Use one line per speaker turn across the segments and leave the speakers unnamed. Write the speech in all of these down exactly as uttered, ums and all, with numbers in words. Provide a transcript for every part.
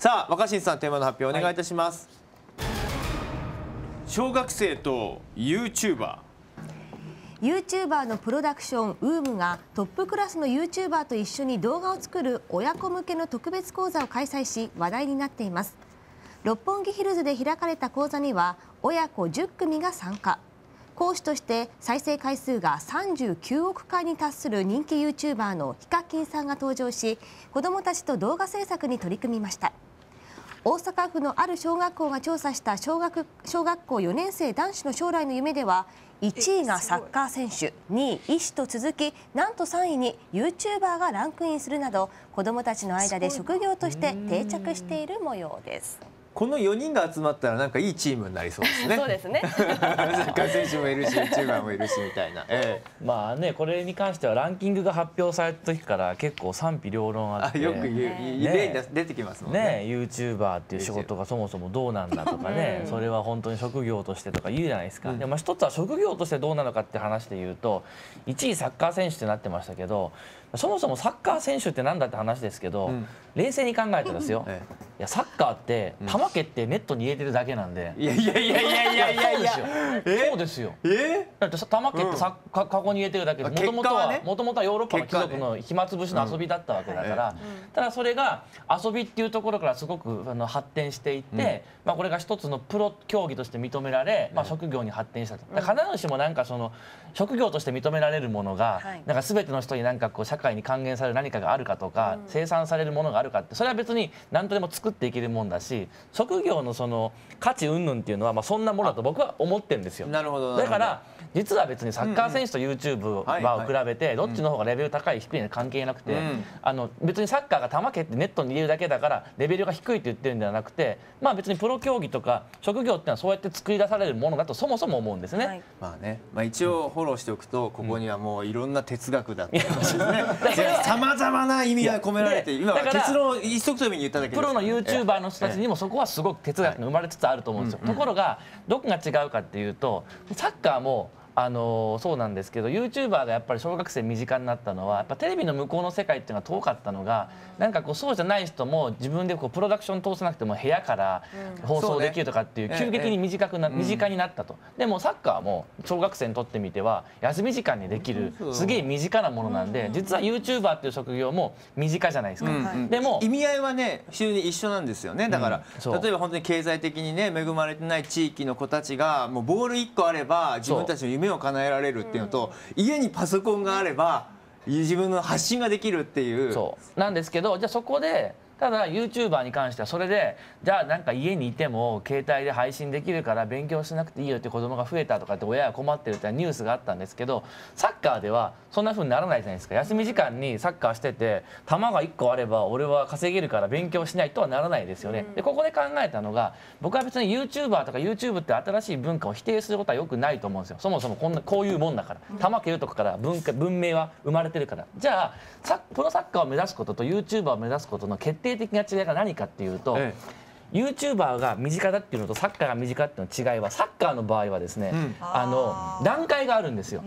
さあ若新さん、テーマの発表お願いいたします。はい、小学生と ユーチューバ
ーユーチューバーのプロダクションウームがトップクラスの ユーチューバーと一緒に動画を作る親子向けの特別講座を開催し話題になっています。六本木ヒルズで開かれた講座には親子じゅっくみが参加。講師として再生回数がさんじゅうきゅうおくかいに達する人気 ユーチューバーのヒカキンさんが登場し、子どもたちと動画制作に取り組みました。大阪府のある小学校が調査した小学、小学校よねん生男子の将来の夢では、いちいがサッカー選手、にい医師と続き、なんとさんいに ユーチューバーがランクインするなど、子どもたちの間で職業として定着している模様です。
このよにんが集まったらなんかいいチームになりそうですね。
そうですね。
サッカー選手もいるし、ユーチューバーもいるしみたいな。え
え、まあね、これに関してはランキングが発表された時から結構賛否両論あって、
あ、よく言う、ね、例に出てきますもんね。
ね、ユーチューバーっていう仕事がそもそもどうなんだとかね、それは本当に職業としてとか言うじゃないですか。うん、でも一つは職業としてどうなのかって話で言うと、いちいサッカー選手ってなってましたけど、そもそもサッカー選手ってなんだって話ですけど、うん、冷静に考えたらですよ、ええ、いやサッカーって球蹴ってネットに入れてるだけなんで、
いやいやいやいやいやいやいや
そうですよ。えだって球蹴ってさ、うん、カゴに入れてるだけで、もともとはもともとはヨーロッパの貴族の暇つぶしの遊びだったわけだから、うん、ただそれが遊びっていうところからすごくあの発展していって、うん、まあこれが一つのプロ競技として認められ、まあ職業に発展したと。必ずしもなんかその職業として認められるものが、はい、なんか全ての人になんかこう社会に還元される何かがあるかとか、うん、生産されるものがあるかって、それは別に何とでも作っていけるもんだし、職業のその価値云々っていうのはまあそんなものだと僕は思ってるんですよ。
なるほど。
だから実は別にサッカー選手と ユーチューブ を比べてどっちの方がレベル高い低いには関係なくて、あの別にサッカーが球蹴ってネットに入れるだけだからレベルが低いって言ってるんではなくて、まあ別にプロ競技とか職業っていうのはそうやって作り出されるものだとそもそも思うんですね。はい、
まあね、まあ一応フォローしておくと、ここにはもういろんな哲学だったりさまざまな意味が込められて、今結論を一足飛びに言っただけです。
プロの ユーチューバー の人たちにもそこはすごく哲学が生まれつつあると思うんですよ。ところがどこが違うかっていうと、サッカーもあのそうなんですけど、 ユーチューバー がやっぱり小学生身近になったのは、やっぱテレビの向こうの世界っていうのが遠かったのが、なんかこうそうじゃない人も自分でこうプロダクション通さなくても部屋から放送できるとかっていう急激に短くな身近になったと。でもサッカーも小学生にとってみては休み時間にできるすげえ身近なものなんで、実は ユーチューバー っていう職業も身近じゃないですか。でも
意味合いはね非常に一緒なんですよね。だから例えば本当に経済的にね恵まれてない地域の子たちがもうボールいっこあれば自分たちの夢を叶えられるっていうのと、家にパソコンがあれば自分の発信ができるっていう。
そうなんですけど、じゃあそこでただ ユーチューバー に関してはそれでじゃあなんか家にいても携帯で配信できるから勉強しなくていいよって子供が増えたとかって親が困ってるってニュースがあったんですけど、サッカーではそんな風にならないじゃないですか。休み時間にサッカーしてて球がいっこあれば俺は稼げるから勉強しないとはならないですよね。でここで考えたのが、僕は別に ユーチューバー とか ユーチューブ って新しい文化を否定することはよくないと思うんですよ。そもそもこんなこういうもんだから、球蹴るとこから文化文明は生まれてるから。じゃあプロサッカーを目指すことと ユーチューバー を目指すことの決定的な違いが何かっていうと、ええ、ユーチューバー が身近だっていうのとサッカーが身近っていうの違いは、サッカーの場合はですね、うん、あの段階があるんですよ。うん、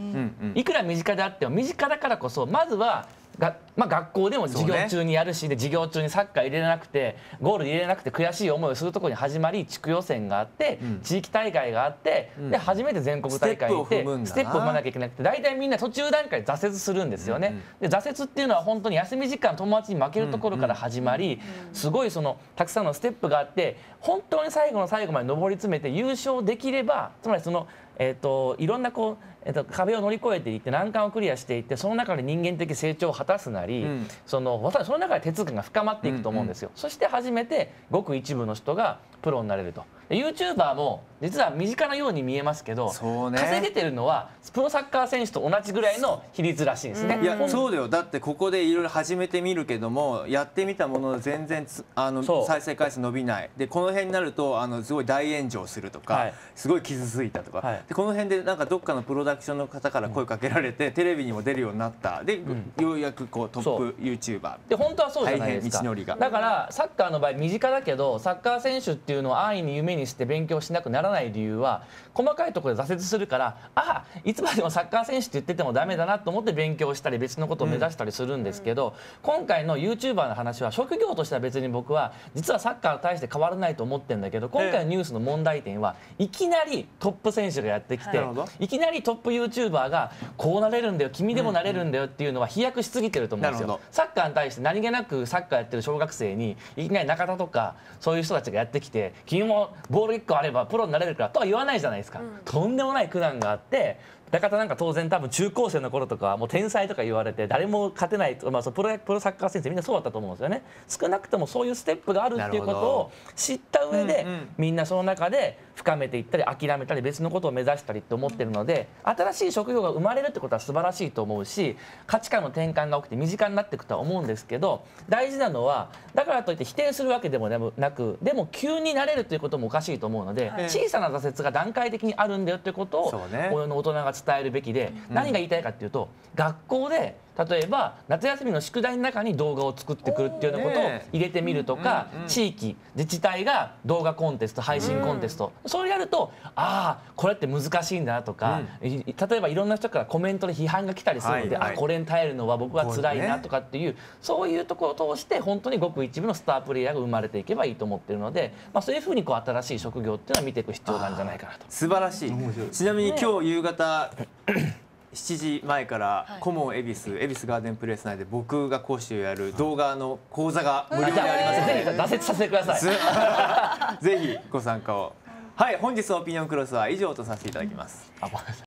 いくら身近であっても身近だからこそまずはがまあ、学校でも授業中にやるし、ね、で授業中にサッカー入れなくてゴール入れなくて悔しい思いをするところに始まり、地区予選があって、うん、地域大会があって、うん、で初めて全国大会に行ってステップを踏まなきゃいけなくて、大体みんな途中段階で挫折するんですよね。うんうん、で挫折っていうのは本当に休み時間友達に負けるところから始まり、すごいそのたくさんのステップがあって、本当に最後の最後まで上り詰めて優勝できれば、つまりそのえー、といろんなこう、えー、と壁を乗り越えていって難関をクリアしていって、その中で人間的成長を果たすなり、うん、そのその中で哲学が深まっていくと思うんですよ。うんうん、そして初めてごく一部の人がプロになれると。ユーチューバー も実は身近なように見えますけど、ね、稼げてるのはプロサッカー選手と同じぐらいの比率らしいんですね。
いやそうだよ。だってここでいろいろ始めてみるけども、やってみたもの全然つあの再生回数伸びない。でこの辺になるとあのすごい大炎上するとか、はい、すごい傷ついたとか、はい、でこの辺でなんかどっかのプロダクダクションの方から声かけられて、テレビにも出るようになったで、ようやくこうトップ ユーチューバー
で本当はそうじゃないですか。
大変道のりが
だからサッカーの場合身近だけど、サッカー選手っていうのを安易に夢にして勉強しなくならない理由は、細かいところで挫折するから、ああいつまでもサッカー選手って言っててもダメだなと思って勉強したり別のことを目指したりするんですけど、うん、今回の ユーチューバー の話は職業としては別に僕は実はサッカーに対して変わらないと思ってるんだけど、今回のニュースの問題点はいきなりトップ選手がやってきて、はい、いきなりトップ ユーチューバー がこうなれるんだよ、君でもなれるんだよっていうのは飛躍しすぎてると思うんですよ。サッカーに対して何気なくサッカーやってる小学生にいきなり中田とかそういう人たちがやってきて、君もボールいっこあればプロになれるからとは言わないじゃないですか、うん、とんでもない苦難があって、中田なんか当然多分中高生の頃とかはもう天才とか言われて誰も勝てない、まあ、そのプロプロサッカー選手みんなそうだったと思うんですよね。少なくともそういうステップがあるっていうことを知った上で、うんうん、みんなその中で深めていったり諦めたり別のことを目指したりって思ってるので、新しい職業が生まれるってことは素晴らしいと思うし、価値観の転換が起きて身近になっていくとは思うんですけど、大事なのはだからといって否定するわけでもなく、でも急になれるということもおかしいと思うので、はい、小さな挫折が段階的にあるんだよってことを親の大人が伝えるべきで、何が言いたいかっていうと、学校で例えば夏休みの宿題の中に動画を作ってくるっていうようなことを入れてみるとか、地域自治体が動画コンテスト、配信コンテスト、それやると、ああこれって難しいんだなとか、例えばいろんな人からコメントで批判が来たりするので、あこれに耐えるのは僕は辛いなとかっていう、そういうところを通して本当にごく一部のスタープレイヤーが生まれていけばいいと思っているので、まあ、そういうふうにこう新しい職業っていうのは見ていく必要なんじゃないかなと。
素晴らしい。ちなみに今日夕方しちじまえからコモン恵比寿恵比寿ガーデンプレイス内で僕が講師をやる動画の講座が無料でありますので、
ぜひ挫折させてください。
ぜひご参加を。はい、本日のオピニオンクロスは以上とさせていただきます。